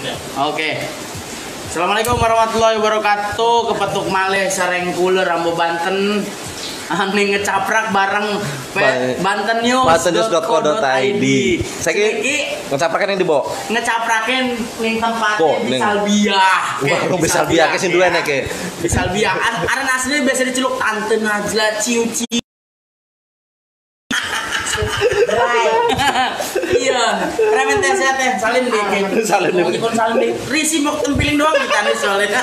Oke. Assalamualaikum warahmatullahi wabarakatuh. Kepetuk malih sareng kula Rambo Banten. Ning ngecaprak bareng bantennews.co.id. Saiki ngecapraken yang dibo. Ngecapraken ning tempatnya di Salbia. Wah, di Salbia ke sing duwene ke. Di Salbia. Aran asline biasa diceluk Tante Najla Ciuci. Iya, remen teh sehat teh, salin deh. Salin deh. Salin deh. Risi mau tempiling doang kita nih soalnya.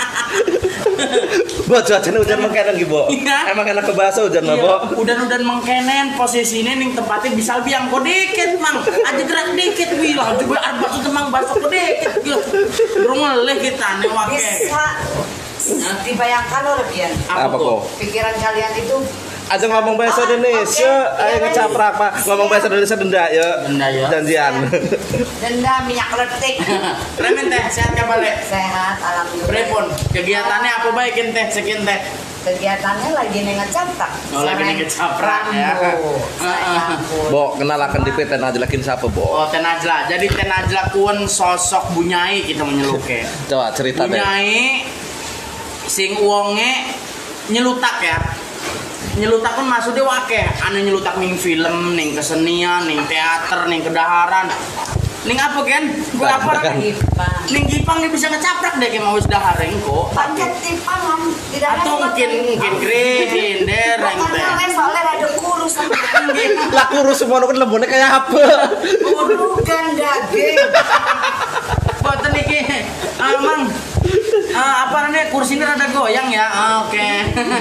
Buat cuacanya hujan mengkenen gitu, Bo. Emang enak ke bahasa hujan mah, Bo. Udan-udan mengkenen, posisinya ning tempatnya bisa biang kok dikit, Mang. Aja gerak dikit bilang coba arep bakso temang bakso kok dikit. Durung ngeleh kita nih wake. Bisa dibayangkan loh, Bian. Apa kok? Pikiran kalian itu Aja ngomong bahasa Indonesia, ayo ngecaprak Pak. Ngomong bahasa Indonesia denda ya. Denda ya. Janjian. denda minyak letik. Remen teh, sehat ka balik? Sehat, alhamdulillah. Prepon, kegiatannya apa baikin teh, sekian teh? Kegiatannya lagi nih ngecaprak. Oh, lagi nih ngecaprak ya. Bo, kenalakan di PT Najla kin siapa, Bo? Oh, Teh Najla. Jadi Teh Najla kuon sosok Bunyai kita menyeluke. Coba cerita deh. Bunyai sing uangnya nyelutak ya. Nyelutak kan maksudnya wake, ane nyelutak ning film, ning kesenian, ning teater, ning kedaharan. Ning apa kan? Gua apa? Ning Gipang dia bisa ngecaprak deh kayak mau wis dahar engko. Panjat tipang om, tidak atau mungkin green dereng teh. Soalnya ada kurus sama Lah kurus semua kan lembone kayak apa? bukan daging. Boten iki. Mang. Apa namanya kursinya rada goyang ya? Oke.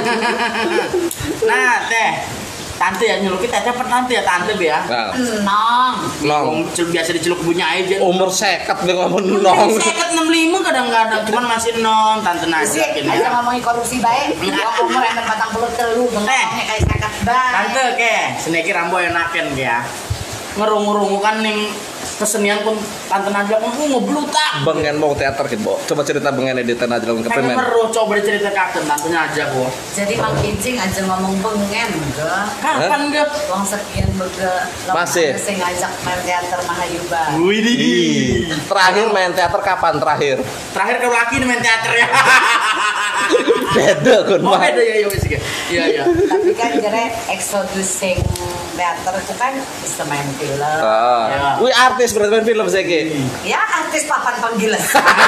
Nah, teh. Tante ya nyeluk kita cepet tante ya tante ya. Nong. Biasa diceluk Bunyai aja. Umur sekat gue ngomong nong. Sekat 65 kadang-kadang cuman masih non tante Najla gini. Aja ngomongin korupsi baik. Umur yang 43 bengoknya kayak sekat baik. Tante ke, seneki rambo enaken ya. Ngerung-ngerung kan ning kesenian pun tante Najla pun ngeblutak. Bengen mau teater gitu, Bo. Coba cerita bengen di Tante Najla ke premen. Meru coba diceritakan tante Najla, Bo. Jadi Mang Kincing aja ngomong bengen enggak. Kapan enggak? Wong sekian bega. Masih. Sing ngajak main teater Mahayuba. Widih. Terakhir main teater kapan terakhir? Terakhir kalau laki main teater ya. Beda kan, Oh, beda ya wis iki. Iya. Tapi kan jare introducing teater itu kan bisa main film. Ya. Wih artis berarti main film saiki. Ya artis papan panggilan.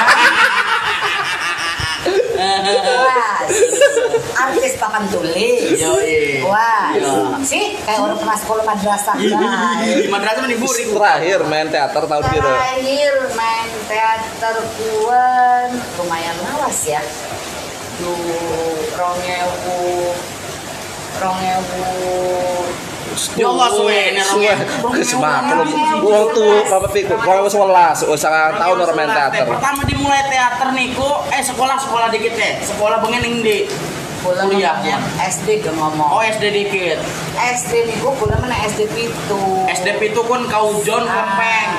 Artis papan tulis. Wah, sih kayak orang pernah sekolah madrasah. Di madrasah mending buri. Terakhir main teater tahun biru. Terakhir main teater kuan lumayan lawas ya. Rongewu. Ya Allah suwe ini semaklum uang tuh apa pikir kalau 11 usaha tahun orang main teater. Pertama dimulai teater niku sekolah dikit teh. Sekolah bengen ning di kuliah SD ge ngomong. Oh SD dikit. SD niku kula mana SD Pitu. SD Pitu kan Kaujon Lempeng.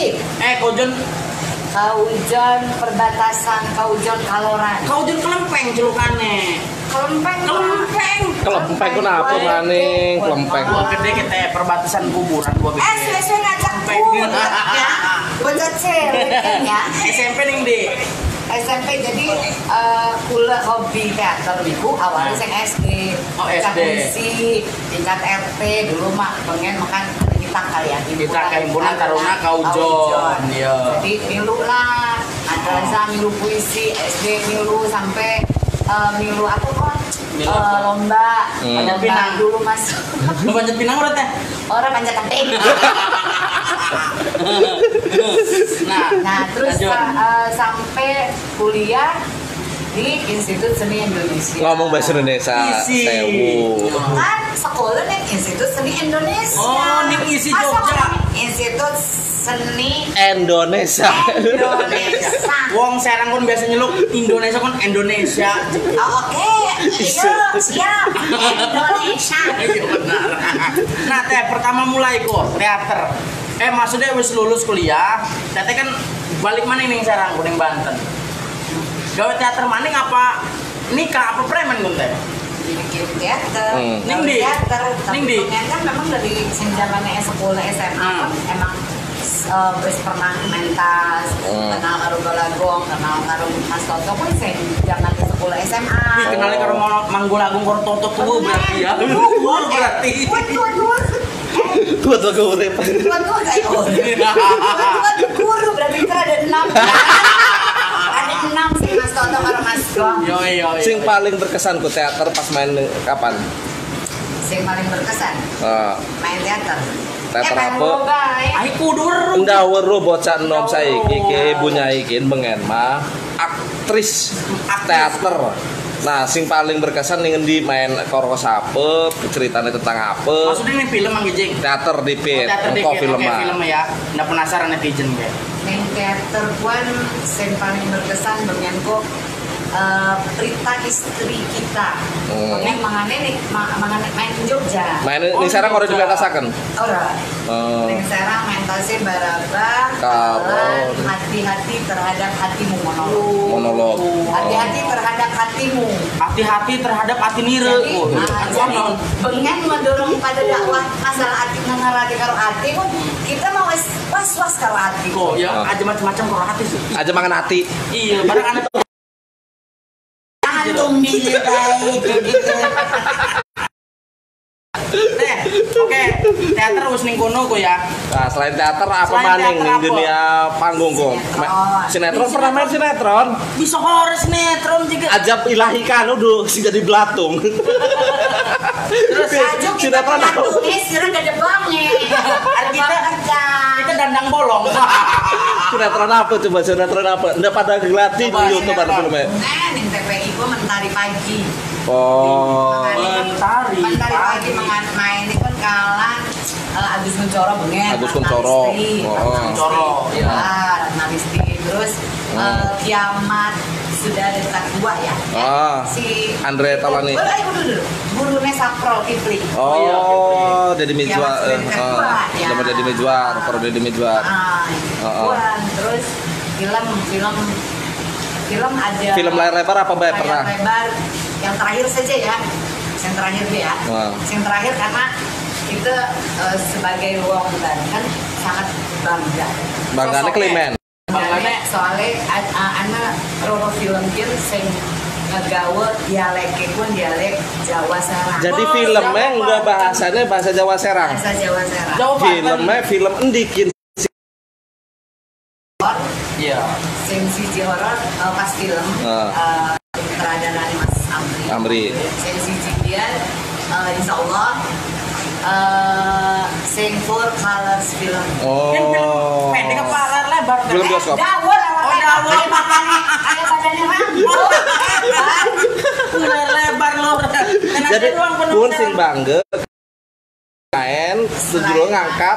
Kaujon perbatasan Kaujon Kaloran. Kaujon Kelempeng celukane. Kelempeng kenapa maning kelempeng? Gua gede kita perbatasan kuburan gua gede. Saya ngajak ya. Bocil ya. SMP ning di SMP jadi kula hobi teater niku awalnya sing SD. Oh SD. Tingkat RT dulu mah pengen makan kita kali ya. Kita himpunan Taruna Kaujon. Iya. Jadi milu lah. Ada milu puisi SD milu sampai milu apa kok? Lomba panjat pinang dulu mas. Lu panjat pinang udah teh? Orang panjat tebing. Nah terus sampai kuliah di Institut Seni Indonesia. Ngomong bahasa Indonesia. Sewu. Kan sekolah nih Institut Seni Indonesia. Oh, nih isi Jogja. Institut Seni Indonesia. Wong Serang pun biasa nyeluk Indonesia kan Indonesia. Oke. Siap. Indonesia. Iya benar. Nah, teh pertama mulai kok teater. Maksudnya wis lulus kuliah, teh kan balik mana nih Serang kuning Banten. Gawe teater maning apa nikah apa preman kun teh? Bikin teater. Ning di. Kan memang dari zamannya sekolah SMA emang Terus pernah mentas, kenal karo Golagong, kenal karo Mas Toto pun saya zaman di sekolah SMA. Wih, kenalnya karo Manggulagung karo Toto tuh berarti ya. Berarti. Tua urip. Tua kayak guru berarti kan ada 6. Ada 6 sih Mas Toto karo Mas Gong. Yo. Sing paling berkesan ku teater pas main kapan? Sing paling berkesan main teater. Teater main apa? boga, Ai kudur. Nda weruh bocah enom saiki ki ibu nyai ki bengen mah aktris teater. Nah, sing paling berkesan ning endi main karo sape, ceritanya tentang apa? Maksudnya ini film Mang Gijing. Teater dipit, Engko film mah. film ya. Nggak penasaran netizen kayak. Main teater pun sing paling berkesan bengen kok Prita istri kita. Yang mangane main Jogja. Main ning sareng ora dipentasaken. Ora. Ning sareng mentase baraba Karo. hati-hati terhadap hatimu Monolog. Hati-hati terhadap hatimu. Hati-hati terhadap hati nire. Jadi bengen mendorong pada dakwah masalah hati ngarati karo hati pun kita mau was-was karo hati. Kok ya aja macam-macam karo hati sih. Aja mangan hati. Iya, barang anak Antum gitu gitu. Oke, teater wis ning kono kok ya. Nah, selain teater apa Selain maning teater ning apa? dunia panggung kok? Sinetron pernah main sinetron? Bisa horor sinetron juga. Ajab ilahi kan udah sing jadi belatung. Terus Ajo kita sinetron apa? tulis sira gak ada bange. kita dandang bolong. Sinetron apa coba sinetron apa? Ndak pada gelati di Coba YouTube ada sinetron. filmnya. Ning TPI ku mentari pagi. Oh. Mentari pagi main itu kan kalah Agus Kuncoro bengen. Agus Kuncoro. Kuncoro, Ya, Ratna Listri. Terus Kiamat sudah dekat 2 ya. Si Andre Taulani. Gurune Saprol Kipli. Oh, Deddy Kiamat Mizwar. sudah dekat 2 ya. Nama Deddy Mizwar, Pro Deddy Mizwar. Terus film ada Film layar lebar apa Bay pernah? layar lebar yang terakhir saja ya, yang terakhir deh ya. Yang terakhir karena kita sebagai wong Banten sangat bangga. Banggane Klimen. Banggane soalnya anak roro film kieu sing ngegawe dialek pun dialek Jawa Serang. Jadi filmnya enggak bahasanya bahasa Jawa Serang. Bahasa Jawa Serang. Jawa Banten. Filmnya film endikin. Iya. Sing siji horor pas film keteradaran Mas Amri. Sing siji dia insya Allah sing full colors film. Oh. Pendek apa layar lebar? Film bioskop. Dawur dawur. kayak badannya rambut. Layar lebar lur. Jadi pun sing bangga main sejujurnya ngangkat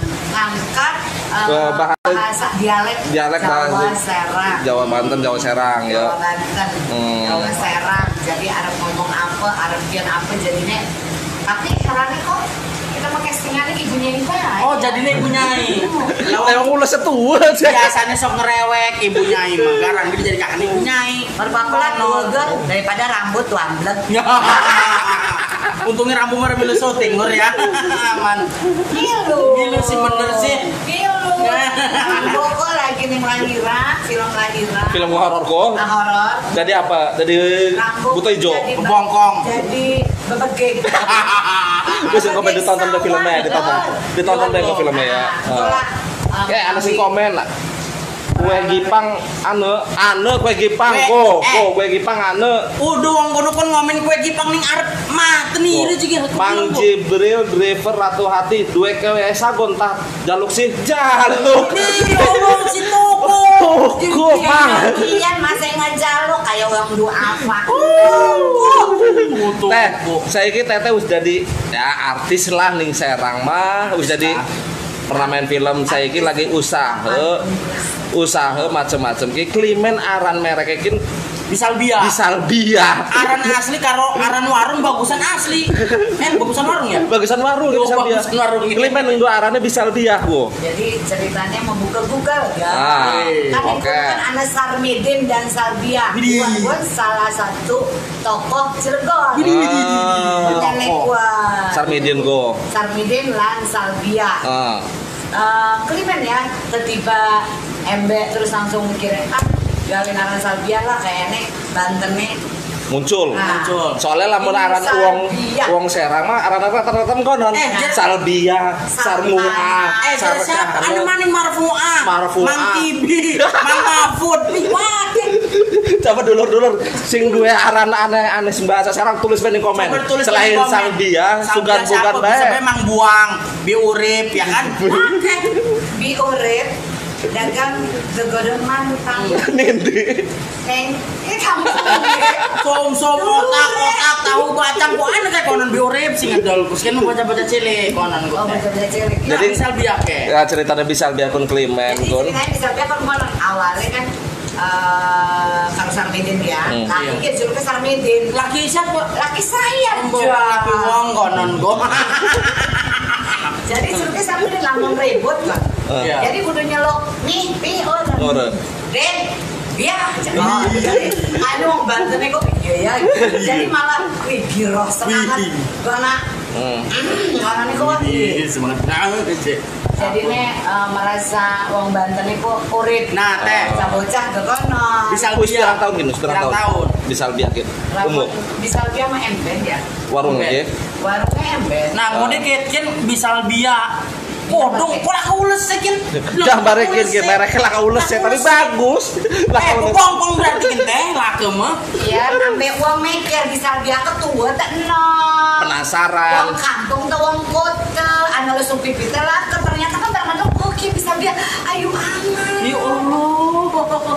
bahasa dialek Jawa Serang. Jawa Banten, Jawa Serang ya. Jawa Banten, Jawa Serang. Jadi Arab ngomong apa, Arab kian apa jadinya. Tapi caranya kok kita pakai settingannya ibu nyai bae. Oh, jadinya ibu nyai. Emang ulah setua aja. Biasanya sok ngerewek ibu nyai manggaran gitu jadi kakak ibu nyai. Berpapelan duegeun daripada rambut tuh amblek. Untungnya rambut mah milu syuting lur ya. Aman. Gilu sih bener sih. Boko lagi nih lahiran, film lahiran. Film horor kok. Horor. Jadi apa? Jadi buta hijau. Bongkong. Jadi bebegek. Terus kok ditonton deh filmnya, ditonton deh filmnya ya. Kayak ada sih komen lah. Kue Gipang kue Gipang kue Gipang Udah wong kono kon ngomen kue Gipang ning arep mati nih juga. Mang Jibril driver Ratu Hati dua kue sagon tah jaluk sih jaluk. Nih ngomong si toko. Toko Mang. Kian masih ngejaluk kayak orang dua apa. Teh, saya ki teteh wis jadi ya artis lah ning Serang mah wis jadi pernah main film saya ki lagi usaha macem-macem ki Klimen aran merek ki Bisalbia. Aran asli karo aran warung bagusan asli. Bagusan warung ya? Bagusan warung Oh, Bisalbia. bagusan warung. Klimen ning arannya Bisalbia kok. Jadi ceritanya membuka Google ya. Kan itu oke. kan ada Sarmidin dan Salbia. Buat salah satu tokoh Cilegon. Nenek gua. Sarmidin go. Sarmidin lan Salbia. Kelimen ya, tiba embek terus langsung mikirin gawin aran salvia lah kayaknya Banten nih muncul. Nah. Soalnya lamun aran uang Serang mah aran rata-rata konon salbia, sarmua, siapa? Anu maning marfu'ah, Mang Tibi, Mang Mahfud. Coba dulur-dulur sing duwe aran aneh-aneh bahasa Serang tulis di komen. Selain salbia, sugan bukan bae. Sampai Mang Buang, Biurip ya kan? Biurip dagang gegodon mantang. Nindi. Neng, ini kamu Som otak tahu bacang kok aneh kayak konon Biurip sing ngedol kus kan baca-baca cilik konon kok. baca-baca cilik. Jadi salbia ke. Ya ceritanya bisa biarpun Klimen Jadi kon. ceritanya bisa biar kan awalnya kan kalau Sarmedin ya, laki kan julukan Sarmedin. Laki siapa? Laki saya. Laki wong konon kok. Jadi julukan Sarmedin lamun ribut kan. Jadi kudu nyelok nih, Ora. Den, dia jadi anu wong Banten kok iya ya. Jadi malah wih giroh semangat. Karena karena kok Semangat banget. jadi merasa wong Banten itu urip. Nah, teh bocah ke kono. bisa Sekarang tahun gini, sekarang tahun. Bisa biakin. Umur. Bisa dia mah emben ya. Warung ya. Warungnya emben. Nah, kemudian kan bisa bia. Podong, kok lah kaules sekin. Dah barekin mereka lah kaules ya, tapi bagus. Pong berarti kan teh lah mah. Iya, sampai uang mikir bisa dia ketua tak Penasaran. Uang kantong tuh uang kota, analis pipi lah. Ternyata kan termasuk oke bisa dia. Ayo aman. Ya Allah.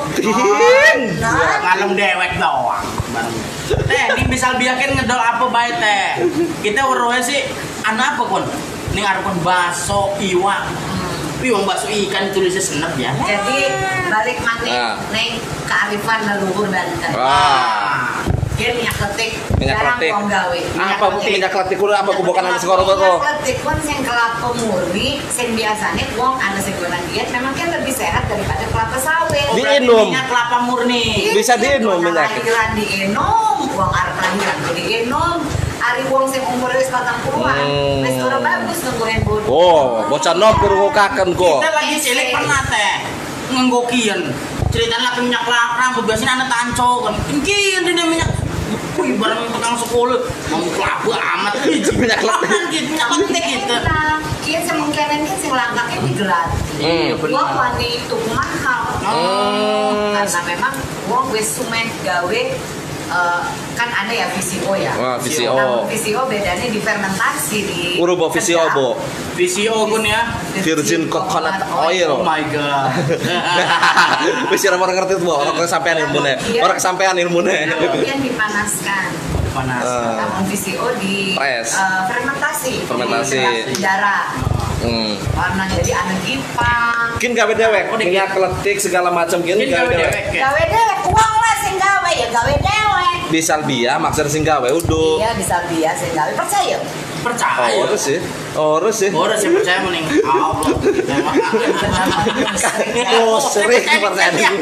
Kalem dewek doang. Teh, ini misal biakin ngedol apa baik teh. Kita weruhe sih anak apa kon? Ini ngarepan bakso iwak. Iwang bakso ikan tulisnya senep ya. Jadi balik mana neng kearifan leluhur Banten. Dia minyak letik. Minyak letik. Gawe. Apa minyak letik kudu apa kubokan anu segoro to? Minyak letik pun sing kelapa murni, sing biasanya wong anu segoran diet memang kan lebih sehat daripada kelapa sawit. Diinum. Minyak kelapa murni. Bisa diinum minyak. Lahiran diinum, wong arep lahiran diinum. Ari wong sing umur wis 40-an, wis ora bagus nungguin bodoh. Oh, bocah nom kudu kaken kok. Kita lagi cilik pernah teh nganggo kieu. Ceritanya lagi minyak rambut biasanya anak tanco kan. Kieu dina minyak. Wih, bareng tukang sekolah mau kelapa amat minyak letik. Minyak letik gitu. Kieu semungkinan kan sing langkahnya digelat. Wong wani itu mahal. Karena memang wong wis sumet gawe kan ada ya VCO ya. Wah, VCO. Nah, VCO bedanya di fermentasi di. Urubo VCO, Bo. VCO kun ya. Virgin coconut oil. Oh my god. Wis ora ngerti tuh, orang kesampean ilmune. Orang kesampean ilmune. Kemudian dipanaskan. Panas. Namun VCO di fermentasi. Fermentasi. Darah. Warna jadi anak gipang. Mungkin gawe dewek, minyak letik segala macam gini gawe dewek. Gawe dewek, uang lah sing gawe ya gawe dewek. Di Salbia maksud sing gawe udah. Iya bisa biasa sing gawe percaya. Percaya. Orang sih. Orang sih. Orang sih percaya mending Allah. Oh, sering percaya ini.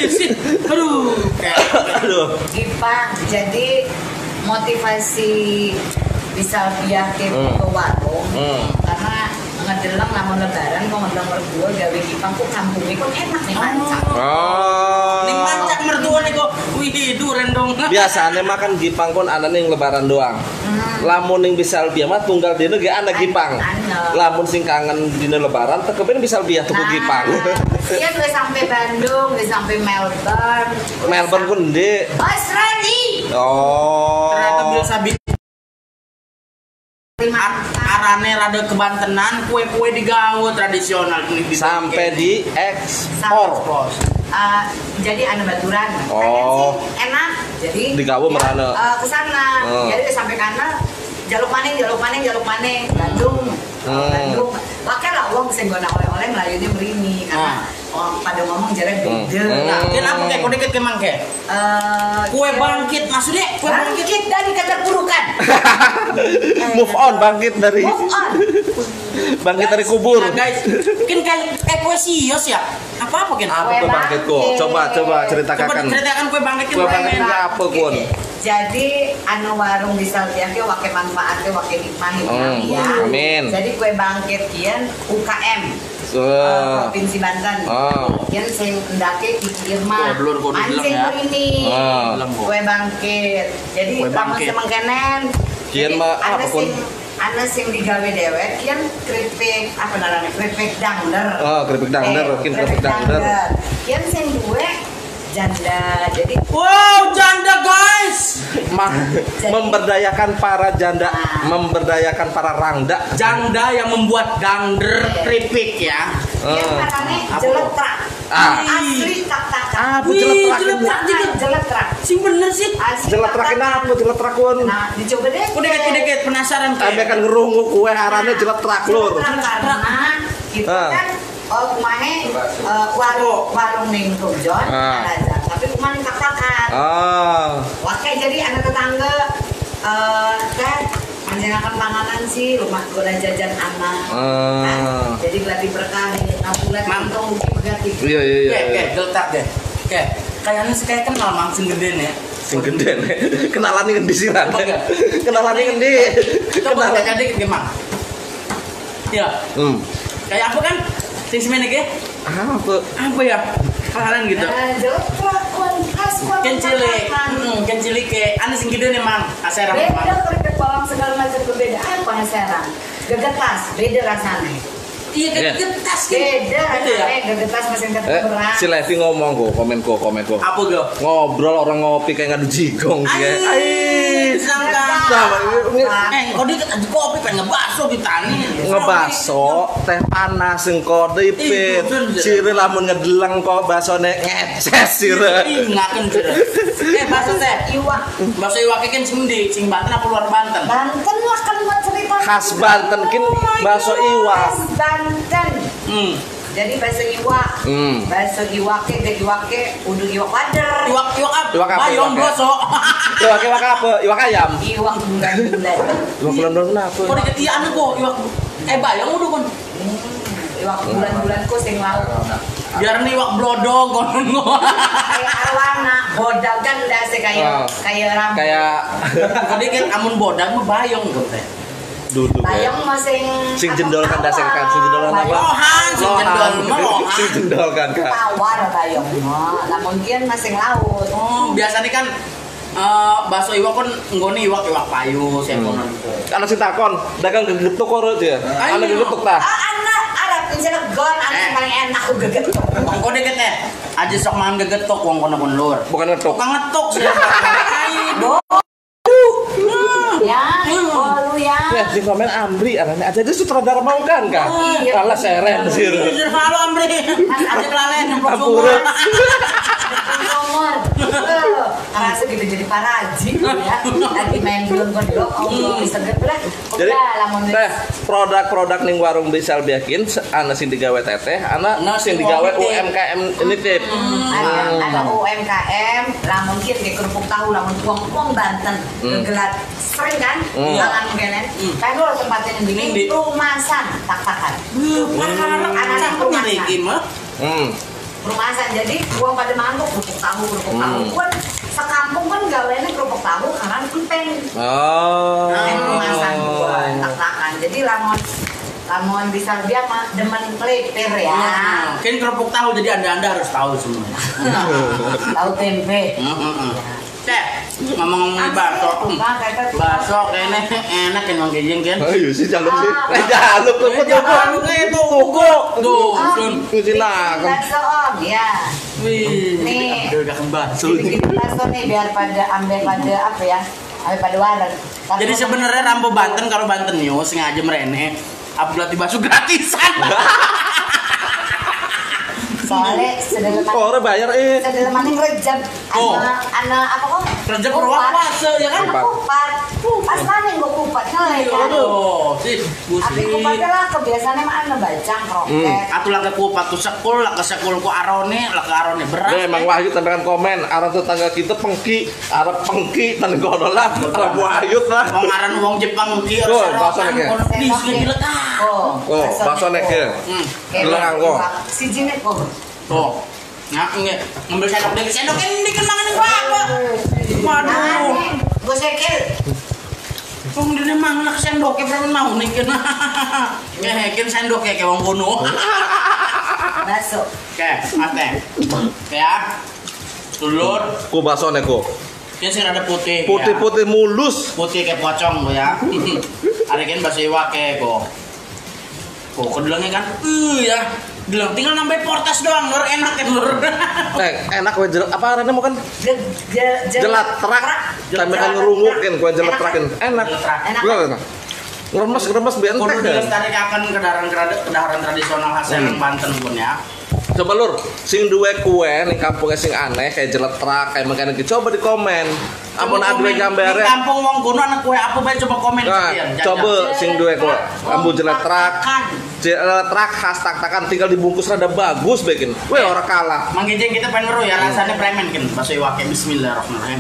Aduh. Gipang. Jadi motivasi bisa biakin ke warung karena ngedeleng namun lebaran kok ngedeleng mertua gawe gipang kok kampungnya kok enak nih mancak. Ning mancak mertua nih kok wih duren dong. Biasanya makan gipang kon ana ning lebaran doang. Lamun ning bisa Salbia mah tunggal dina ge ana gipang. Lamun sing kangen dina lebaran tekeben bisa Salbia tuku gipang. Iya gue sampai Bandung, gue sampai Melbourne. Melbourne kun ndi? Australia. Oh. Ternyata bisa arane rada kebantenan kue-kue digawe tradisional sampai di ekspor. Jadi anu baturan oh enak jadi digawe merana ke sana jadi sampai kana jaluk maning Bandung Bandung pakai lah uang bisa nggoda oleh-oleh melayunya merini karena orang pada ngomong jalan beda lah kenapa kayak kau deket kemang kayak kue bangkit maksudnya kue bangkit dari keterpurukan move on bangkit dari bangkit dari kubur guys mungkin kayak kue sios ya apa kan apa kue bangkit kok coba ceritakan kue bangkit apa kun jadi anu warung di Salbia ke wake manfaatnya wake hikmah ya amin jadi kue bangkit kian UKM Provinsi Banten. Kian sing ndake pikir mah. Mancing ini. Kue bangkit. Jadi lamun semengkenen. Kian mah apapun. Ana sing digawe dewek kian keripik apa namanya? Keripik dangder. Keripik dangder, keripik dangder. Kian sing duwe janda. Jadi wow, janda guys. Memberdayakan para janda, memberdayakan para rangda. Janda yang membuat dangder keripik ya. Kian karane jeletrak. Asli tak-takan. Jeletrak. Sing bener sih. Jeletrakin apa? Jeletrakun. Nah, dicoba deh. Deket penasaran Kami akan ngerungu kue arane jeletrak lur. Karena kita kan kumahe warung ning Tujon aja. Tapi kumahe tak-takan. Oke, jadi anak tetangga kan menjenakan panganan sih rumah golan jajan anak. Jadi gladi berkah ngapulat untung ugi begati. Iya. Oke, geletak deh. Oke, kayaknya sih kayak kenal Mang sing gede ya. Sing gede nih. Kenalan ngendi sih Ran? Kenalan ngendi? Coba jadi gimana? Iya. Kayak apa kan? Sing semene ge? Apa ya? Hal-halan gitu. Kencile ke anu sing gede nih Mang. Aseran Mang. Beda keripik bawang segala macam perbedaan pengeseran. Gegetas beda rasanya. Iya gegetas beda rasanya gegetas mesin keturunan. Si Levi ngomong kok, komen kok. Apa go? Ngobrol orang ngopi kayak ngadu jigong sih. Kok dia kopi pengen ngebaso kita nih. Ngebaso teh panas sing kode ipit. Cire lamun ngedeleng kok basone ngeces sire. Ngaken sire. Baso teh iwak. Baso iwak kan sing ndi? Sing Banten apa luar Banten? Banten lah kan buat cerita. Khas Banten kin baso iwak. Khas Banten. Jadi bakso iwak. Bakso iwake uduk iwak wader. Iwak apa? Bayong boso. Iwak apa? Iwak ayam. Iwak bulan-bulan. Iwak bulan-bulan kenapa? Kok diketian kok iwak bayong udah kon. Iwak bulan-bulan kok sing laut. Biar nih iwak blodong kon. Kayak arwana, bodag kan udah sih kayak rambut. Kayak tadi kan amun bodag mah bayong kon teh. Duduk bayong mah sing jendol kan dasar kan sing jendol apa? Sing jendol kan Kak. Tawar bayong mah. Lah mungkin masing laut. Biasanya kan bakso iwak kan nggone iwak payu saya kono gitu. Ana sing takon, dagang gegetuk kok ya. Ana gegetuk tah. Anak Arab Cilegon anak paling enak ku gegetuk. Wong kode teh. Aja sok mangan gegetuk wong kono lur. Bukan ngetuk. Bukan ngetuk sih. Ya, lu ya. Ya, di komen Amri arane aja itu sutradara mau kan Kak. Kalah seren sih. Halo Amri. Aja kelalen nomor. Rasa gitu jadi paraji ya. Lagi main belum kodok, bisa lah. Jadi, teh produk-produk ning warung Bisal Biakin ana sing digawe teteh, ana sing digawe UMKM ini tip. Ada UMKM, lamun kieu ge kerupuk tahu lamun tuang Banten. Gelat sering kan? Jangan mungkin. Kan lo tempatnya ini rumasan tak-takan. Anak-anak rumasan. Rumasan jadi gua pada mangkuk kerupuk tahu. Gua sekampung kan gawene kerupuk tahu karena empeng. Rumasan gua tak-takan. Jadi lamun bisa dia mah demen kleper ya. Kan kerupuk tahu jadi Anda harus tahu semua. Tahu tempe. Ngomong-ngomong bakso kayaknya enak kan Mang Gejeng kan? Ayo sih jaluk sih. Jaluk tuh. Bakso om ya. Nih. Udah bakso. Bikin bakso nih biar pada ambil pada apa ya? Ambil pada warung. Jadi sebenarnya Rambo Banten kalau Banten News sengaja merene upload di bakso gratisan. Soalnya orang bayar sedeleman ngerejab anak apa kok? Rejab puasa ya kan? Kupat. Pas mana yang gue kupat ngelai kan? Sih, Tapi kupatnya lah kebiasaannya mah anak bacang kroket. Atuh lah ke kupat tuh sekul lah ke sekul ku arone beras. Emang Wahyu tandakan komen arah tetangga kita pengki, arah pengki tan kono lah, arah Wahyu lah. Wong aran wong Jepang ki harus bakso nek. Bakso nek. Gelang kok. Siji nek kok. Tuh. Nah, ngambil sendok ini kan mangan apa? Waduh. Gue sekil. Wong dene manglek sendoke berapa mau nih kena. Ngehekin sendoke kayak wong kono. Baso. Oke, ate. Ya. Dulur, Ku basone ku. kan sing ada putih. Putih-putih mulus. Putih kayak pocong lo ya. Ada kan bahasa iwa kayak kok. Kok kedelangnya kan? Ya. Delang tinggal nambah portas doang, lur enak kan lur. Enak kue jelat apa arane mau kan? Jelat terak. Sampai kan ngerungukin kue jelat terakin. Enak. Enak. Ngeremes biar Kudu entek. dilestarikan kedaharan tradisional khas Serang Banten pun ya. Coba lur, sing duwe kue ning kampungnya sing aneh kayak jeletrak kayak makanan gitu. Coba di komen. Ampun aduwe gambare. Di kampung wong kono anak kue apa bae coba komen Nah, kalian. coba sing duwe kue. Ampun jeletrak. Jeletrak khas tak-takan tinggal dibungkus rada bagus bikin. Weh ora kalah. Manggijeng kita pengen ngeru ya rasanya premen kan. Bahasa iwake bismillahirrahmanirrahim.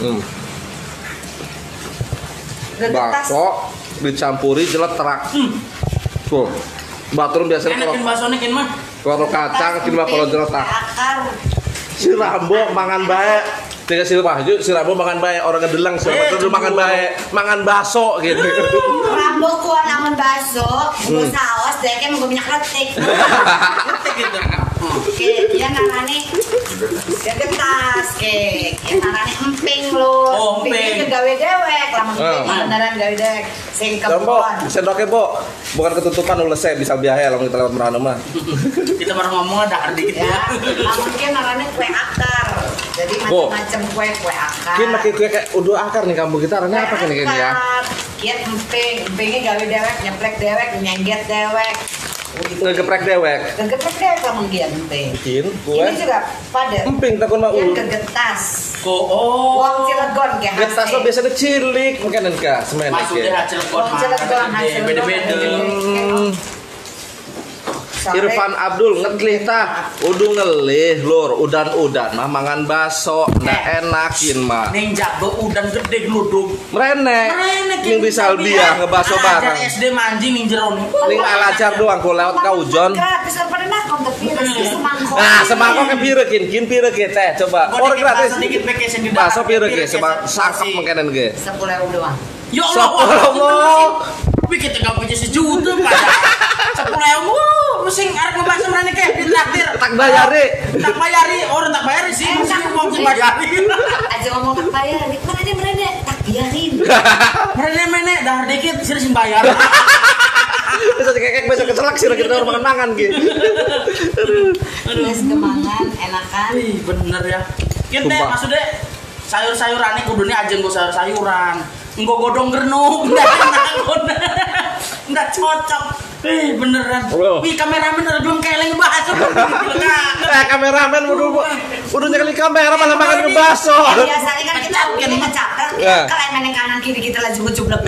Bakso dicampuri jeletrak. Tuh. Batur biasanya Enak kan baksonya kan mah. kalau kacang kini mah kalau jeletrak. Si Rambo mangan bae. Tiga si Wahyu, si Rambo mangan bae. Orang ngedelang si Rambo terus makan bae. Mangan baso gitu. Rambo kuah namun baso, bungkus saus, dia kan mau minyak letik. Letik gitu. Oke, dia narane gegetas, ke, yang narane emping lo. Oh, emping. Empingnya gawe dewek, lamun emping beneran gawe dewek. Sing Rambo, kebon. sendoknya Bo. Bukan ketutupan ulah saya bisa biaya lamun kita lewat merana mah. Kita baru ngomong ada dikit Ya, ya. lamun kia narane kue akar. Jadi Bo. macam-macam kue akar. Kini makin kue kayak udah akar nih kampung kita. Arahnya apa kini ya? Kiat empingnya gawe dewek, nyeplek dewek, nyengget dewek. Ngegeprek dewek. Gegeprek dewek lamun dia emping. Bikin kue. Ini juga pada Emping takon mah yang ul. gegetas. Kok oh. Wong Cilegon kayak Getas lo biasanya cilik mungkin enggak semen Maksudnya hasil pot Wong Cilegon hasil beda-beda. Irfan Abdul ngetlih tah, udah ngelih lur, udan mah mangan baso, ndak enakin mah. Ning jago udan gede gluduk. Merene, ning bisa dia ngebaso bareng. SD manjing ning jero nih. Ning alajar doang kok lewat kaujon. Gratis kan pada nak kontak virus di semangkok. Nah, semangkok ke pirekin, teh coba. Orang gratis. Sedikit vacation di Baso pirekin, sangkap makanan ge. 10.000 doang. Ya Allah. Tapi kita gak punya sejuta pada 10.000 mesti arek ngebahas mana kayak ditraktir. Tak bayari. Tak bayari, orang tak bayari sih. Mesti uang sih bayari. Aja ngomong tak bayar, mana tak biarin. Mana dah dikit sih bayar. Bisa kekek besok kecelak sih kita orang makan gitu. Terus kemangan enakan. Ih, bener ya. Kita Sumpah. maksudnya sayur-sayurannya kudunya aja gue sayur-sayuran. Enggak godong gernuk, enggak enak, enggak cocok. Beneran. Oh. Wih, kameramen ada belum keleng bahas. Kameramen udah nyekali kamera malah makan ke baso. Biasanya kan kita begini ngecapter, Ya. kalau yang main kanan kiri kita lagi jublek.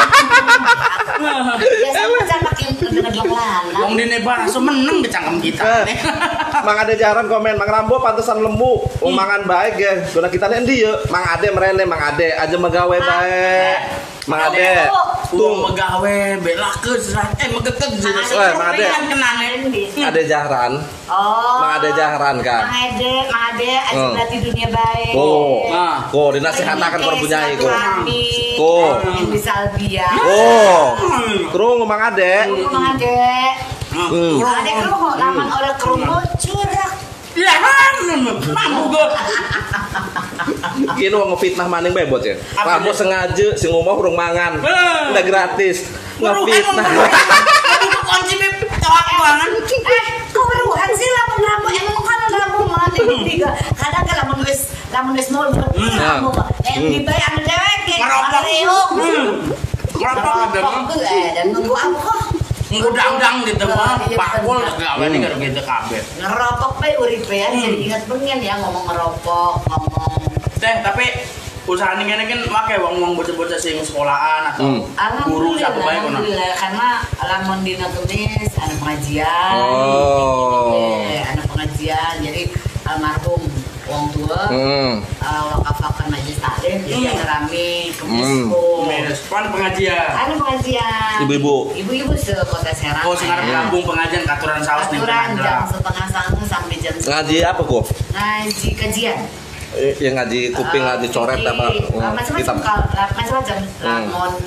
Biasanya macam makin dengan lana. Wong dene bahasa meneng di cangkem kita. Mang Ade jarang komen, Mang Rambo pantesan lemu. Wong mangan baik ya. Dona kita nih dia, Mang Ade merene, Mang Ade aja megawe baik. Mang Ade, Tuh megawe belakeun megekeg Mang Ade. Ade Jahran. Oh. Mang Ade Jahran kan. Mang Ade, aja berarti dunia baik. Oh. Nah. Kok dinasihatakan kalau punyai kok. Kok. Yang di Salvia. Oh. Kerung Mang Ade. Mang Ade. Mang Ade kerungu, laman oleh kerungu curak. Ya, mampu gue. Kini mau ngefitnah maning bebot ya. Rambo sengaja sing ngomong urung mangan. Udah gratis. Ngefitnah. Aduh, kunci beb tawak banget. Kok beruhan sih lamun rambu emang kan rambu mah tiga. Kadang kan lamun wis nol rambu. Di bae anu dewek ge. Ngerokok. Ngerokok dan nunggu apa? Ngudang-udang gitu mah. Pakul gawe nih karo gitu kabeh. Ngerokok bae uripe ya jadi ingat pengen ya ngomong ngerokok, ngomong. Teh, tapi usaha ini kan make wong-wong bocah-bocah sing sekolahan atau guru siapa bae kono. Alhamdulillah karena lamun dina Kemis ada pengajian. Oh. Ada pengajian jadi almarhum wong tua wakafakan majelis taklim jadi ada rame kemisku. Pan pengajian. Ada pengajian. Ibu-ibu se-Kota Serang. Oh, sekarang gabung pengajian katuran saus nih. Aturan jam 8:30 sampai jam 9. Ngaji apa kok? Ngaji kajian. Yang ngaji kuping, ngaji coret apa? Macam-macam Kitab. macam-macam lamun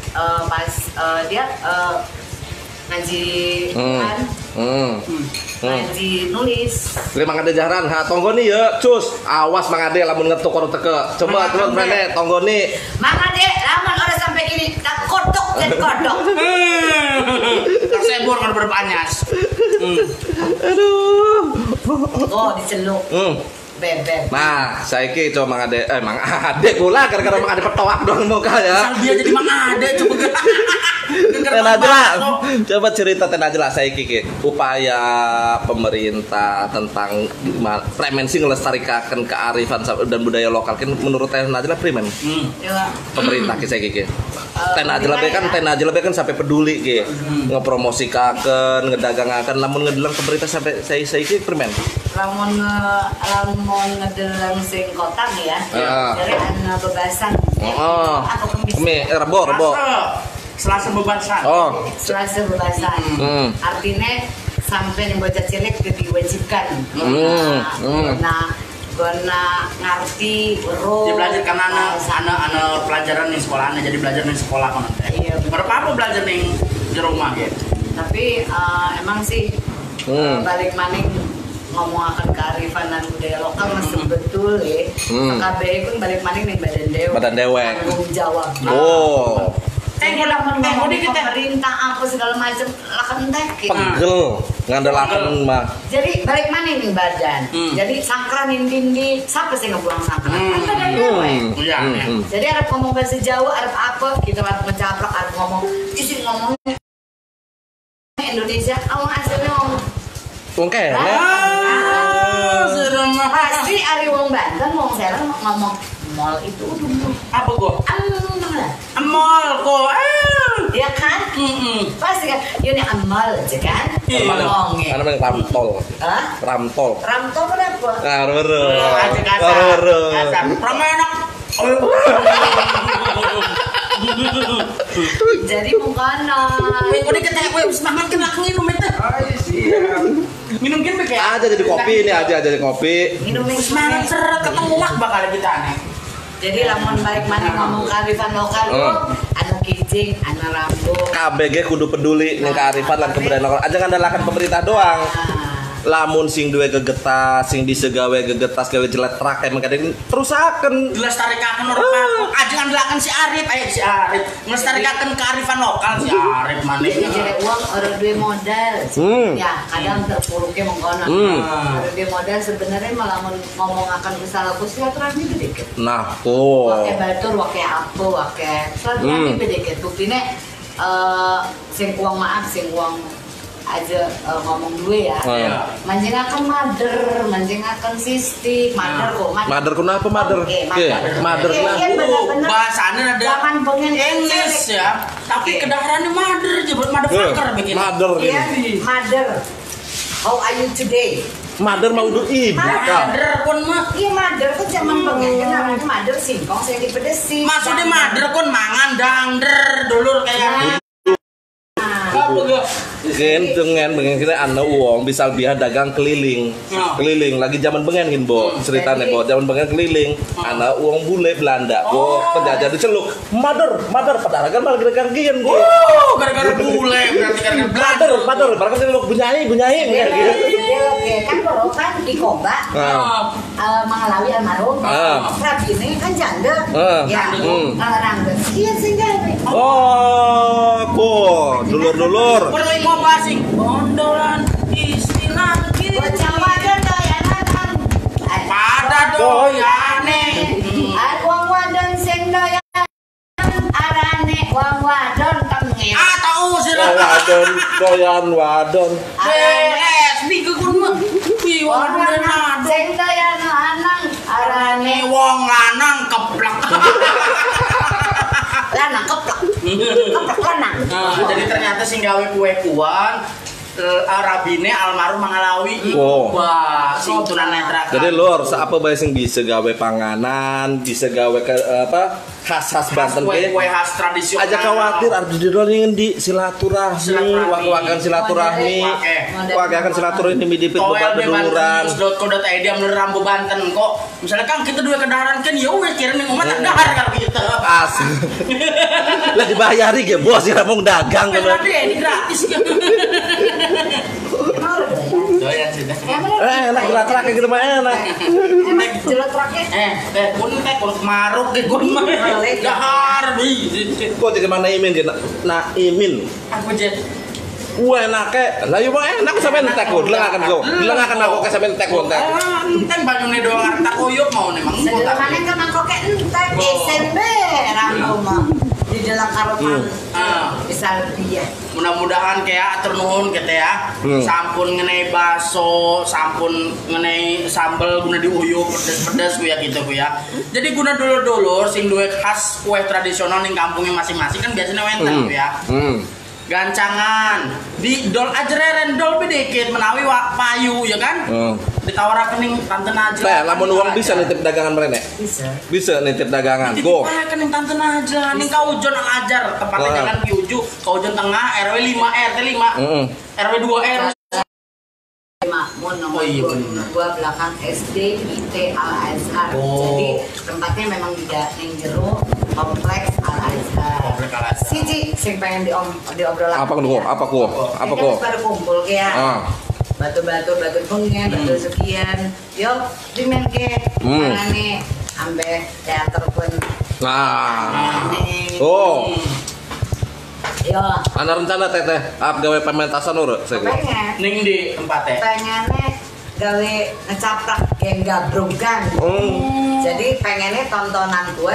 pas dia ngaji kan ngaji nulis. Li mangade jaran ha tonggoni ya cus awas mangade lamun ngetuk orang teke coba terus mana tonggoni Mangade lamun orang sampai ini tak kodok jadi kodok. Tersebur kan berpanyas. aduh Oh diceluk bebek. nah saiki coba mangade mangade pula gara-gara mangade petoak dong muka ya Asal dia jadi mangade coba. ten aja lah coba cerita ten aja lah saiki ki upaya pemerintah tentang prevensi ngelestarikan kearifan dan budaya lokal kan menurut ten aja lah primen Ya. pemerintah ki saiki ki ten aja lah kan sampai peduli ki ngepromosikaken ngedagangaken lamun ngedelang pemerintah sampai saiki primen Lamun ngedelang sing kotang ya. Dari anu bebasan. Atau kemis. rebo Selasa bebasan. oh Selasa bebasan. Artinya sampai yang bocah cilik itu diwajibkan. Nah, guna ngerti Dia belajar karena anak pelajaran di sekolah, jadi belajar di sekolah kan. Iya. Berapa apa belajar di rumah ya? Tapi emang sih balik maning ngomong akan kearifan dan budaya lokal masih betul ya. KBI pun balik maning nih badan dewek. Tanggung jawab. oh Ngomong pemerintah apa segala macam lakan teh. pegel ngandelaken mah Jadi balik mana nih badan. Jadi sangkran dindi siapa sih ngebuang sangkran? Kan badan dewek. Iya. Jadi ada ngomong bahasa Jawa, ada apa? Kita harus mencaplok, ada ngomong. Isi ngomongnya Indonesia, ngomong aslinya ngomong. Oke, Pasti ari wong Banten, wong Serang ngomong mall itu Apa gua? lah. Mall kok. Ya kan? Pasti kan, ini amal aja kan? Ngomongnya. Ana meng ramtol. Hah? Ramtol. Ramto berapa? Karero. Aja kasar. Kasar. Promenak. Jadi mukana. Kok dikete kowe semangat kena nginum itu. Minum kan kayak Aja jadi kopi ini aja jadi kopi. Minum semangat seret ketemu mak bakal kita nih. Jadi lamun balik mana ngomong kearifan lokal anu kijing, anu rambut. KBG kudu peduli ning kearifan lan kebudayaan lokal. Aja ngandalakan pemerintah doang. Lamun sing duwe gegetas, sing bisa gawe gegetas gawe jeletrak emang kadang terusaken. Dilestarikaken orang kampung. Aja ngandelaken si Arif, si Arif. Ngelestarikaken kearifan lokal si Arif maneh. Jadi uang orang duwe modal. Ya, kadang terpuruknya mengkono. Orang duwe modal sebenarnya malah ngomong akan kesalahan silaturahmi gede. Nah, kok. Wake batur, wake apa, wake silaturahmi gede. Buktinya sing uang maaf, sing uang aja ngomong dulu ya. Mancing akan mancing akan sistik, Mader kenapa mader? Mader bener-bener. Bahasanya ada Zaman pengen English ya. Tapi kedaharannya mader, jebot motherfucker bikin. Mader Iya, ini. mother. How are you today? Mader mau udah ibu. Mader kon mah. Iya, mother tuh zaman pengen kenapa mother singkong saya dipedesin. Maksudnya mader kon mangan dangder dulur kayak apa gak? Dengan kita anda uang bisa biar dagang keliling, lagi zaman bengen gin bo ceritanya bo zaman bengen keliling, anak uang bule Belanda, bo penjajah diceluk, mother padahal kan malah gara-gara gin bo, gara-gara bule berarti gara-gara mother, barang celuk bunyahi Dia kan baru kan di Koba, Mangalawi almarhum, Rabi ini kan janda, ya, rangga, iya sehingga. oh, kok dulur-dulur. perlu mau basing bondolan istilah gitu. Bocah wadon doyanan Pada doyane. Wong wadon sing doyanan arane wong wadon tengil. Tahu sih lah. Wadon. Minggu kun mah. Wong lanang sing doyanan lanang arane wong lanang keplak. lanang keplak lanang. Jadi ternyata sing gawe kue kuan Rabine almarhum Mangalawi. Oh. Wah, sing tunanetra. Jadi lur, apa bae sing bisa gawe panganan, bisa gawe khas-khas Banten kue khas tradisional. aja khawatir arep didol ngendi silaturahmi, wak-wakan silaturahmi. Wak-wakan silaturahmi midipit bebat beduluran. News.co.id ambil Rambu Banten kok. Misalnya Kang kita dua kendaraan kan ya wes kira ning omah tak dahar karo kita. Asli. Lah dibayari ge bos ya mau dagang kan. Ini gratis. Doyan sih. Enak gerak-gerak kayak gitu mah enak. Enak jelek raknya. Kun maruk ke kun mah. Dahar bi. Kok jadi mana Imin ge? Nah, Imin. Aku je. Enake. Lah yo enak sampe entek kok. Lengakan kok. Lengakan aku ke sampe entek kok entek. Entek banyune doang arta koyok mau nih mang. Sederhana kan mangkok entek SMP rambut mah. Di dalam karotan bisa dia. Mudah-mudahan kayak atur nuhun kita ya. Sampun ngenai bakso, sampun ngenai sambel guna diuyuh pedes-pedes ku ya gitu ku ya. Jadi guna dulur-dulur sing duwe khas kue tradisional ning kampungnya masing-masing kan biasanya wenten ku ya. Gancangan di dol ajreren dol dikit menawi payu ya kan. Ditawarakeun ning Tante Najla. Teh, lamun uang bisa nitip dagangan mrene? Bisa nitip dagangan. Go. Dititipkan ning Tante Najla ning Kaujon Al Ajar, tempatnya Jalan Piuju, Kaujon Tengah, RW 5 RT 5. RW 2 R. Makmun nomor 2 belakang SD IT Al Azhar. Jadi tempatnya memang tidak ning jero kompleks Al Azhar. Siji sing pengen diobrol Apa kok? Baru kumpul kayak batu pengen, batu sekian. Yo, dimen ke manane ambe teater pun. Nah. Oh. Yo. Ana rencana teteh gawe pementasan lur Pengen. Ning di tempatnya. Pengennya gawe ngecaprak geng gabrogan. Jadi pengennya tontonan gue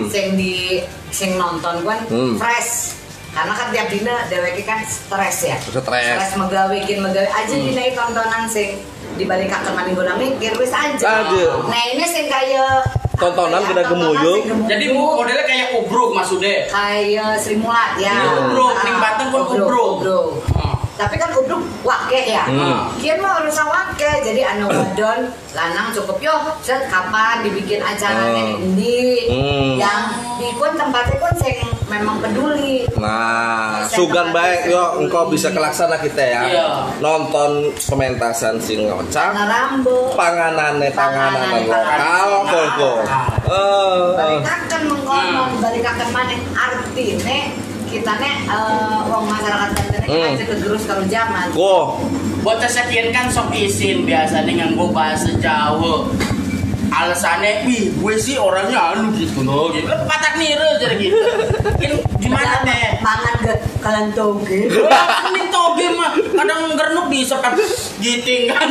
sing nonton gue fresh. Karena kan tiap dina dheweke kan stres ya. Stres megawe aja dina tontonan sing dibalik kakek maning guna mikir wis aja. Nah ini sing kayak tontonan guna gemuyung. Jadi modelnya kayak ubruk maksudnya. Kayak Sri Mulat ya. Ubruk ning Banten pun ubruk. Tapi kan ubruk wake ya. Kian mah harus wake. Jadi anu wadon lanang cukup yo. Set kapan dibikin acaranya ini yang dikun tempatnya pun sing memang peduli. Nah, sugan baik yo engkau bisa kelaksana kita ya. Nonton pementasan sing ngocak. Panganane lokal kok. Balikaken mengkonon, balikaken maneh artine kitane wong masyarakat Banten aja kegerus karo zaman. Bocah sekian kan sok isin biasanya nganggo bahasa Jawa. Alasannya, gue sih orangnya gitu loh, gitu. Patak nire jadi gitu. Gimana teh? Mangan ke kalian toge. Ini toge mah kadang gernuk diisepkan giting kan.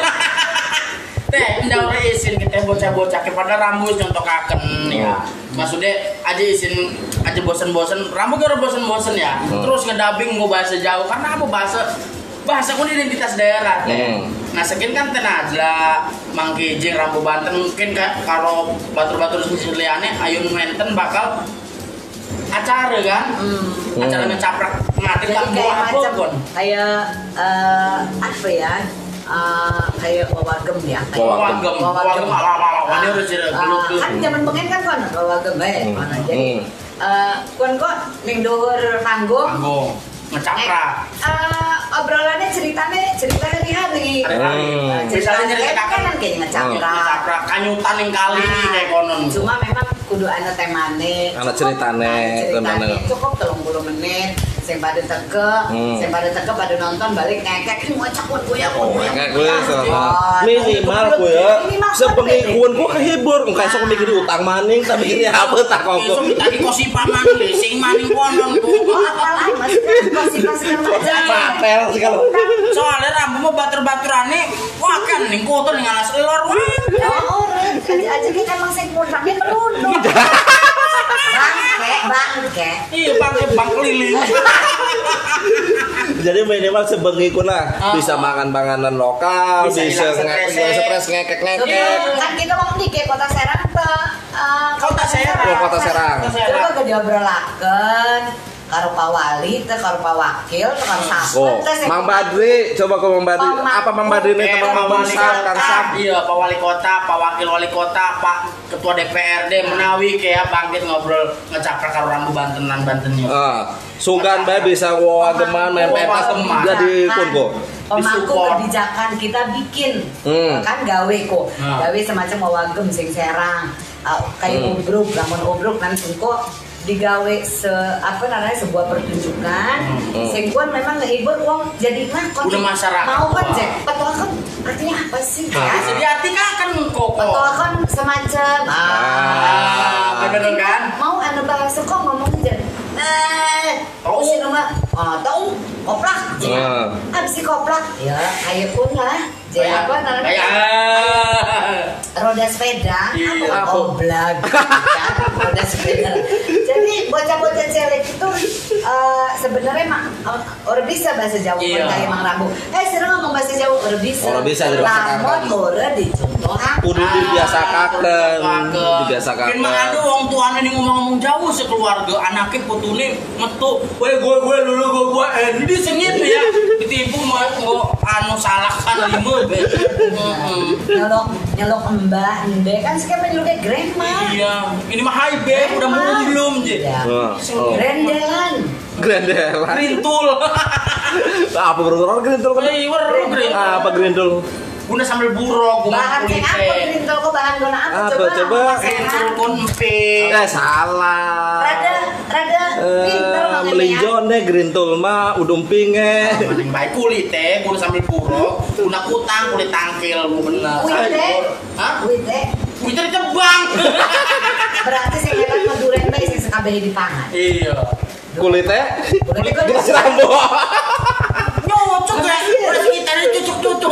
Teh, ndak isin kita bocah-bocah kepada rambut contokaken ya. Maksudnya aja isin aja bosen-bosen, rambut gara bosen-bosen ya. Terus ngedabing gue bahasa Jawa karena apa bahasa pun identitas daerah teh. Nah sekian kan Tante Najla, Mang Kijing, Rambu Banten mungkin kalau batur-batur liane ayun menten bakal acara kan, acara ngecaprak ngadeg kan macam kayak apa ya? Kayak wawagem ya. Wawagem awal-awalnya udah jadi kan zaman pengen kan wawagem jadi kon kok ning dhuwur panggung ngecaprak. Obrolannya ceritanya di hari. Misalnya cerita kan kayak ngecaprak. Kanyutan yang kali kayak konon. Cuma memang kudu ana temane. Ana ceritane cukup 30 menit. Sing pada teke pada nonton balik ngekek ini ngocak goyang. Minimal ku ya. Sebengi kuon ku kehibur, engko esuk mikir utang maning tapi mikir apa tak kok. Esuk tadi kosi paman sing maning konon ku. Apalah Mas kosi patel segala. Soalnya rambut mah batur-baturane wah kan ning kotor ning alas elor wah. Aja kita emang sing mudahnya merunduk. Bangke. Iya bang keliling. Jadi minimal sebengi kuna bisa makan panganan lokal, bisa stres ngekek. Kan kita mau di Kota Serang Kota Serang. Kota Serang. Coba ke diobrolakeun karo Pak Wali, teh karo Pak Wakil, teh karo Oh, Sapet. Mang Badri, coba ke Mang Badri. Apa Mang Badri ini teman Mang Wali Sak, Kang Sak? Iya, Pak Wali Kota, Pak Wakil Wali Kota, Pak Ketua DPRD Menawi kayak bangkit ngobrol ngecaprak karo rambu Bantennya. Sugan bae bisa wageman main pentas jadi kungo. Pemangku kebijakan kita bikin, kan gawe kok, gawe semacam wawagem sing serang, kayak obruk, lamun obruk nanti kok digawe sebuah pertunjukan, sing kuan memang ngehibur uang jadi kon udah masyarakat mau kan Jack, petolakon artinya apa sih? Jadi artinya kan kok petolakon semacam, bener kan? Mau anu bahasa kok ngomong aja. Tahu sih nama, tahu koplak, abis si koplak, ya kayak pun lah, jadi apa namanya? Roda sepeda, koblak, roda sepeda. Jadi bocah-bocah celek itu sebenarnya orang bisa bahasa Jawa, kayak Mang Rambu. Sering ngomong bahasa Jawa orang bisa. Orang bisa namun orang dicontohkan. Kudu dibiasakan. Mungkin mah ada orang tuanya nih ngomong Jawa sekeluarga, anaknya putune metu, gue dulu gue ini disengit ya, ditipu mau anu salahkan lima. Nyelok mbah, kan sekarang nyeloknya grandma. Iya, ini mah high be, udah belum jadi. Grandelan. Grintul. Apa berurut grintul kan? Apa grintul? Guna sambil buruk, bahan kayak apa grintul kok bahan guna apa? Coba. Grintul konfit. Salah. Rada pinter melinjon deh grintul mah udumping Mending baik kulit guna sambil buruk, guna kutang kulit tangkil bener. Kuitnya ditebang. Berarti sing hebat maduren bae sing sekabehe dipangan. Iya. Kulitnya gelas rambo. Nyocok ya. Udah kita cucuk-cucuk.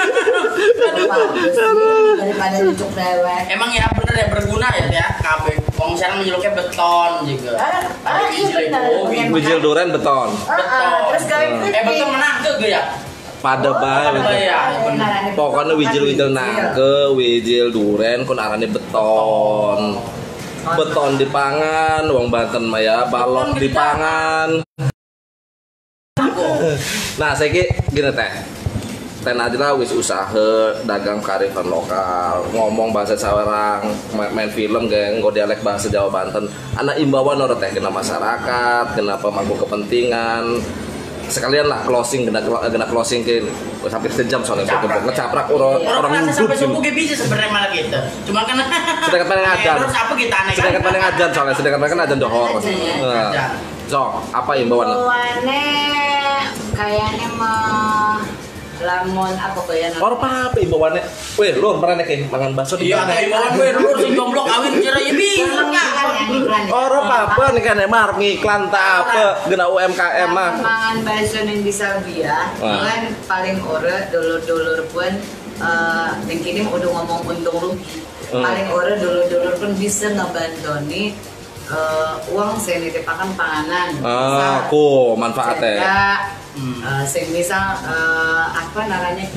Daripada cucuk dewek. Emang ya bener ya berguna ya KB. Wong sekarang menyeluknya beton juga. Iya bener. Bijil duren beton. Terus gawe beton menangke ya. Pada bae pokoknya wijil nangke wijil duren kun arane beton dipangan wong Banten maya balok dipangan. Nah saiki gini teh Najla wis usaha dagang kearifan lokal ngomong bahasa Sawerang main film geng nggo dialek bahasa Jawa Banten ana imbauan ora teh kena masyarakat kenapa mangku kepentingan sekalian lah closing kena closing ke hampir sejam soalnya ngecaprak orang sampai subuh bisa sebenarnya malah gitu cuma kan sedangkan paling ajan apa kita aneh sedangkan paling ajan soalnya sedangkan paling ajan dohor so apa imbauan kayaknya mah lamun apa kayaknya apa imbauannya weh lur merane kayak mangan bakso di iya imbauan weh lur sing jomblo kawin cerai bisa apa nih kan emar ngiklan tak apa gena UMKM mah mangan bakso yang di Salbia kan paling ora dulur-dulur pun yang kini udah ngomong untung rugi paling ora dulur-dulur pun bisa ngebantoni uang saya ditepakan panganan ku manfaatnya sing misal apa namanya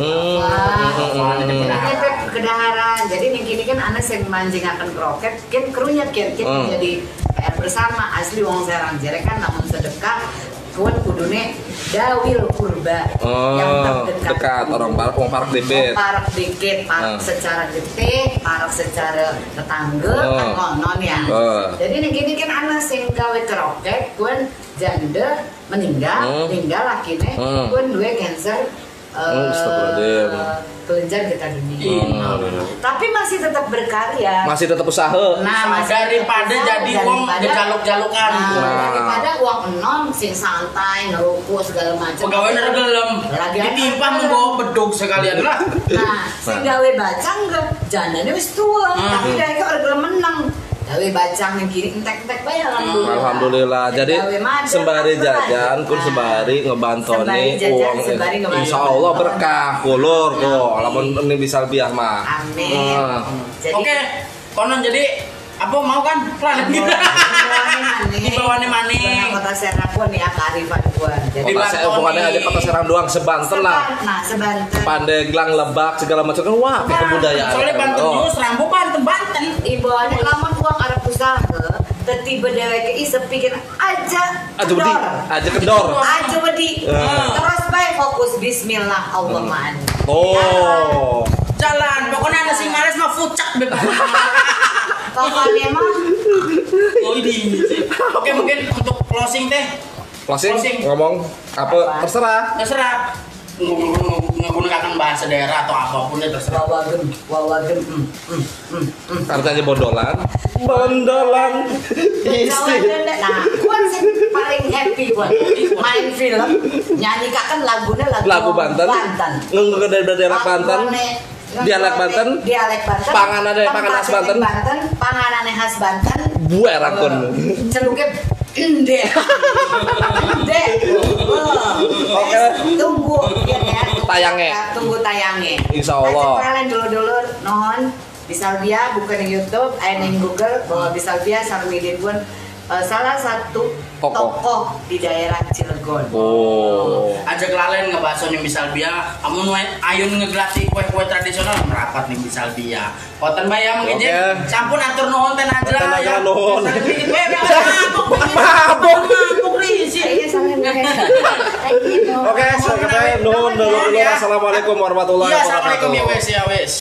kedaharan jadi ning kini kan anak sing mancing akan kroket kan krunya kita jadi PR bersama asli wong Serang jere kan namun sedekah kuat kudune dawil kurba yang dekat orang park dikit park secara detik park secara tetangga kan konon ya jadi ning kini kan anak sing gawe kroket kuat janda meninggal lakine pun dua cancer kelenjar getah gini tapi masih tetap berkarya masih tetap usaha daripada jadi uang dijaluk-jalukan daripada uang enom sing santai ngeruku segala macam pegawai nergelem ditimpa membawa bedug sekalian lah sing gawe bacang enggak jandanya wis tua tapi dia itu orgelem menang gawe bacang yang kiri entek-entek bae alhamdulillah. Jadi sembari jajan kun sembari ngebantoni uang insyaallah berkah kulur kok lamun ini bisa biar mah. Amin. Oke, konon jadi apa mau kan? Plan Ibawane maning. Kota Serang pun ya kearifan gua. Jadi bukannya aja Kota Serang doang sebanten lah. Nah, sebanten. Pandeglang, Lebak segala macam kan wah kayak kebudayaan. Soalnya Banten News, Rambo Banten. Ibawane lamun uang arep usaha Tiba dheweke isep pikir aja Aja wedi, aja kendor. Aja wedi. Terus bae fokus bismillah Allahumma amin. Oh. Jalan, pokoknya ada sing males mah fucak bebas. Pokoknya mah Oh ini. Oke mungkin untuk closing teh. Closing ngomong apa terserah. Terserah. Menggunakan bahasa daerah atau apapun ya terserah. wawagem. Artinya bondolan. Bondolan. Nah, gua sih paling happy gua main film nyanyikan lagunya Lagu Banten. Nunggu dari daerah Banten. Dialek Banten. Panganan khas Banten. Panganan khas Banten. Buah rakun. Celuke ende. Oke. Tunggu ya. Tayangnya. Tunggu tayangnya. Insyaallah. Kalian dulu mohon Bisalvia buka di YouTube, aya di Google bahwa Bisalvia sareng pun salah satu tokoh di daerah Cilegon. Oh. Ajak lalen ngebahas nih Bisalvia, amun ayun ngeglati kue-kue tradisional merapat nih Bisalvia. Konten bae ya mungkin sampun atur nuhun teh Najla ya. Nuhun. Mabuk risi. Oke, sampai nuhun dulu. Assalamualaikum warahmatullahi wabarakatuh. Assalamualaikum ya wes.